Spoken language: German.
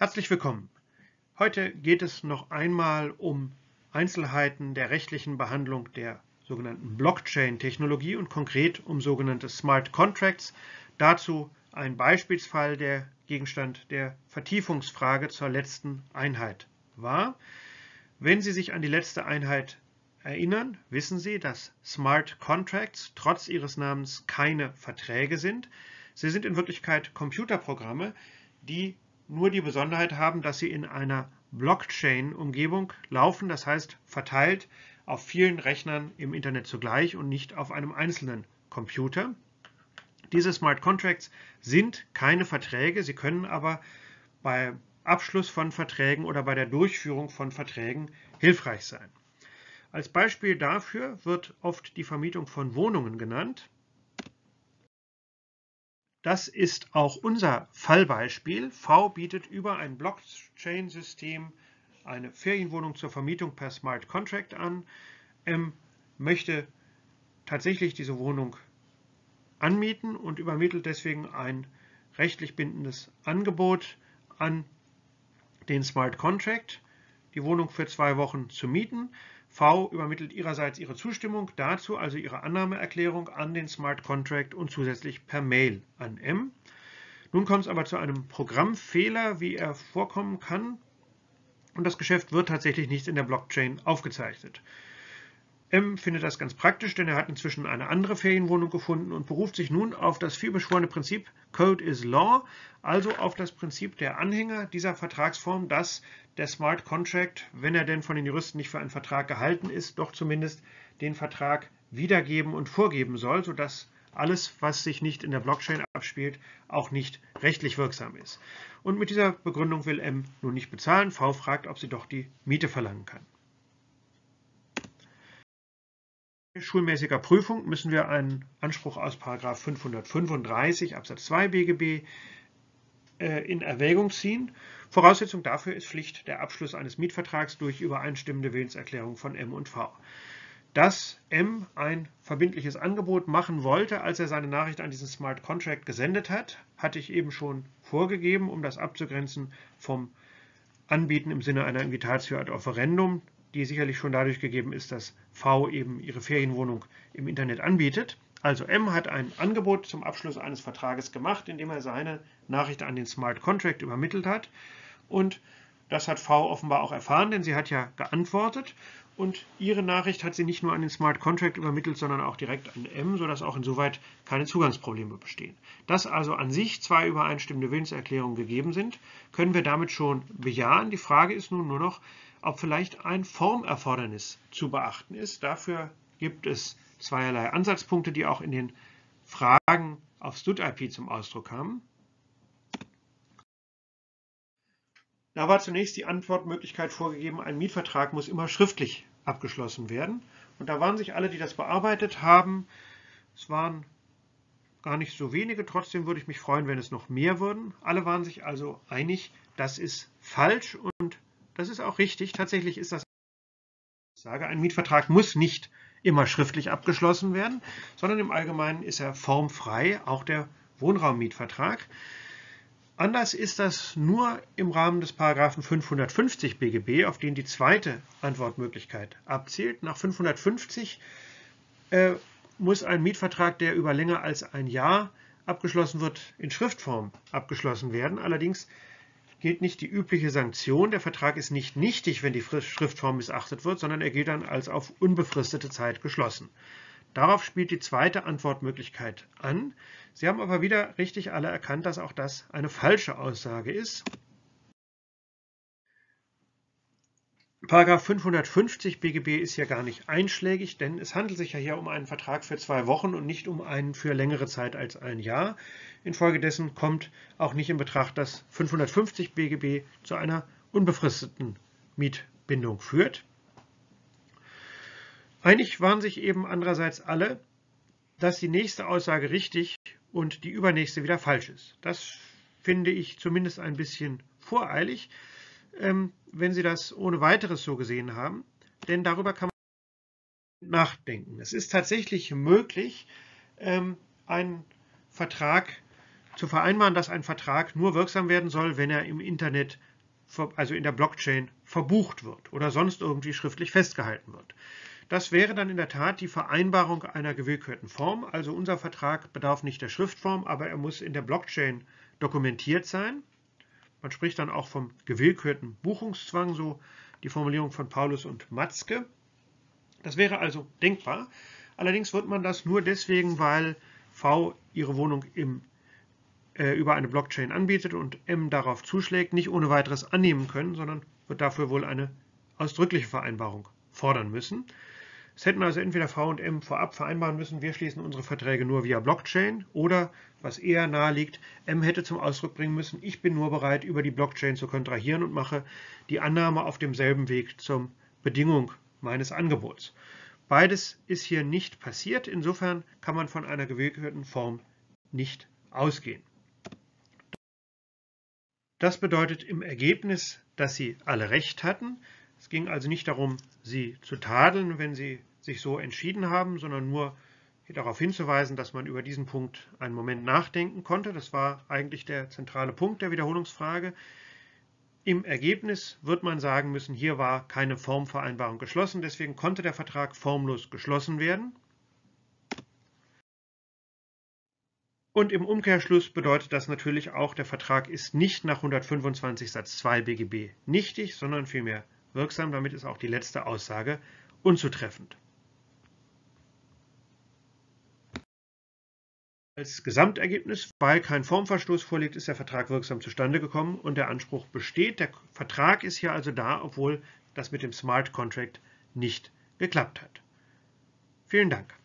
Herzlich willkommen. Heute geht es noch einmal um Einzelheiten der rechtlichen Behandlung der sogenannten Blockchain-Technologie und konkret um sogenannte Smart Contracts. Dazu ein Beispielsfall, der Gegenstand der Vertiefungsfrage zur letzten Einheit war. Wenn Sie sich an die letzte Einheit erinnern, wissen Sie, dass Smart Contracts trotz ihres Namens keine Verträge sind. Sie sind in Wirklichkeit Computerprogramme, die nur die Besonderheit haben, dass sie in einer Blockchain-Umgebung laufen, das heißt verteilt auf vielen Rechnern im Internet zugleich und nicht auf einem einzelnen Computer. Diese Smart Contracts sind keine Verträge, sie können aber bei Abschluss von Verträgen oder bei der Durchführung von Verträgen hilfreich sein. Als Beispiel dafür wird oft die Vermietung von Wohnungen genannt. Das ist auch unser Fallbeispiel. V bietet über ein Blockchain-System eine Ferienwohnung zur Vermietung per Smart Contract an. M möchte tatsächlich diese Wohnung anmieten und übermittelt deswegen ein rechtlich bindendes Angebot an den Smart Contract, die Wohnung für 2 Wochen zu mieten. V übermittelt ihrerseits ihre Zustimmung dazu, also ihre Annahmeerklärung an den Smart Contract und zusätzlich per Mail an M. Nun kommt es aber zu einem Programmfehler, wie er vorkommen kann, und das Geschäft wird tatsächlich nicht in der Blockchain aufgezeichnet. M findet das ganz praktisch, denn er hat inzwischen eine andere Ferienwohnung gefunden und beruft sich nun auf das vielbeschworene Prinzip Code is Law, also auf das Prinzip der Anhänger dieser Vertragsform, dass der Smart Contract, wenn er denn von den Juristen nicht für einen Vertrag gehalten ist, doch zumindest den Vertrag wiedergeben und vorgeben soll, sodass alles, was sich nicht in der Blockchain abspielt, auch nicht rechtlich wirksam ist. Und mit dieser Begründung will M nun nicht bezahlen. V fragt, ob sie doch die Miete verlangen kann. Schulmäßiger Prüfung müssen wir einen Anspruch aus § 535 Absatz 2 BGB in Erwägung ziehen. Voraussetzung dafür ist schlicht der Abschluss eines Mietvertrags durch übereinstimmende Willenserklärung von M und V. Dass M ein verbindliches Angebot machen wollte, als er seine Nachricht an diesen Smart Contract gesendet hat, hatte ich eben schon vorgegeben, um das abzugrenzen vom Anbieten im Sinne einer Invitatio ad Offerendum, die sicherlich schon dadurch gegeben ist, dass V eben ihre Ferienwohnung im Internet anbietet. Also M hat ein Angebot zum Abschluss eines Vertrages gemacht, indem er seine Nachricht an den Smart Contract übermittelt hat. Und das hat V offenbar auch erfahren, denn sie hat ja geantwortet. Und ihre Nachricht hat sie nicht nur an den Smart Contract übermittelt, sondern auch direkt an M, sodass auch insoweit keine Zugangsprobleme bestehen. Dass also an sich 2 übereinstimmende Willenserklärungen gegeben sind, können wir damit schon bejahen. Die Frage ist nun nur noch, ob vielleicht ein Formerfordernis zu beachten ist. Dafür gibt es zweierlei Ansatzpunkte, die auch in den Fragen auf StudIP zum Ausdruck kamen. Da war zunächst die Antwortmöglichkeit vorgegeben, ein Mietvertrag muss immer schriftlich abgeschlossen werden. Und da waren sich alle, die das bearbeitet haben, es waren gar nicht so wenige, trotzdem würde ich mich freuen, wenn es noch mehr würden. Alle waren sich also einig, das ist falsch und das ist auch richtig. Tatsächlich ist das, ich sage, ein Mietvertrag muss nicht immer schriftlich abgeschlossen werden, sondern im Allgemeinen ist er formfrei, auch der Wohnraummietvertrag. Anders ist das nur im Rahmen des § 550 BGB, auf den die zweite Antwortmöglichkeit abzielt. Nach 550 muss ein Mietvertrag, der über länger als ein Jahr abgeschlossen wird, in Schriftform abgeschlossen werden. Allerdings gilt nicht die übliche Sanktion. Der Vertrag ist nicht nichtig, wenn die Schriftform missachtet wird, sondern er gilt dann als auf unbefristete Zeit geschlossen. Darauf spielt die zweite Antwortmöglichkeit an. Sie haben aber wieder richtig alle erkannt, dass auch das eine falsche Aussage ist. § 550 BGB ist ja gar nicht einschlägig, denn es handelt sich ja hier um einen Vertrag für 2 Wochen und nicht um einen für längere Zeit als ein Jahr. Infolgedessen kommt auch nicht in Betracht, dass 550 BGB zu einer unbefristeten Mietbindung führt. Einig waren sich eben andererseits alle, dass die nächste Aussage richtig und die übernächste wieder falsch ist. Das finde ich zumindest ein bisschen voreilig, wenn Sie das ohne weiteres so gesehen haben, denn darüber kann man nachdenken. Es ist tatsächlich möglich, einen Vertrag zu vereinbaren, dass ein Vertrag nur wirksam werden soll, wenn er im Internet also in der Blockchain verbucht wird oder sonst irgendwie schriftlich festgehalten wird. Das wäre dann in der Tat die Vereinbarung einer gewillkürten Form. Also unser Vertrag bedarf nicht der Schriftform, aber er muss in der Blockchain dokumentiert sein. Man spricht dann auch vom gewillkürten Buchungszwang, so die Formulierung von Paulus und Matzke. Das wäre also denkbar. Allerdings wird man das nur deswegen, weil V ihre Wohnung über eine Blockchain anbietet und M darauf zuschlägt, nicht ohne weiteres annehmen können, sondern wird dafür wohl eine ausdrückliche Vereinbarung fordern müssen. Es hätten also entweder V und M vorab vereinbaren müssen, wir schließen unsere Verträge nur via Blockchain, oder, was eher nahe liegt, M hätte zum Ausdruck bringen müssen, ich bin nur bereit, über die Blockchain zu kontrahieren und mache die Annahme auf demselben Weg zur Bedingung meines Angebots. Beides ist hier nicht passiert, insofern kann man von einer gewillkürten Form nicht ausgehen. Das bedeutet im Ergebnis, dass sie alle recht hatten. Es ging also nicht darum, sie zu tadeln, wenn sie sich so entschieden haben, sondern nur darauf hinzuweisen, dass man über diesen Punkt einen Moment nachdenken konnte. Das war eigentlich der zentrale Punkt der Wiederholungsfrage. Im Ergebnis wird man sagen müssen, hier war keine Formvereinbarung geschlossen, deswegen konnte der Vertrag formlos geschlossen werden. Und im Umkehrschluss bedeutet das natürlich auch, der Vertrag ist nicht nach 125 Satz 2 BGB nichtig, sondern vielmehr wirksam. Damit ist auch die letzte Aussage unzutreffend. Als Gesamtergebnis, weil kein Formverstoß vorliegt, ist der Vertrag wirksam zustande gekommen und der Anspruch besteht. Der Vertrag ist hier also da, obwohl das mit dem Smart Contract nicht geklappt hat. Vielen Dank.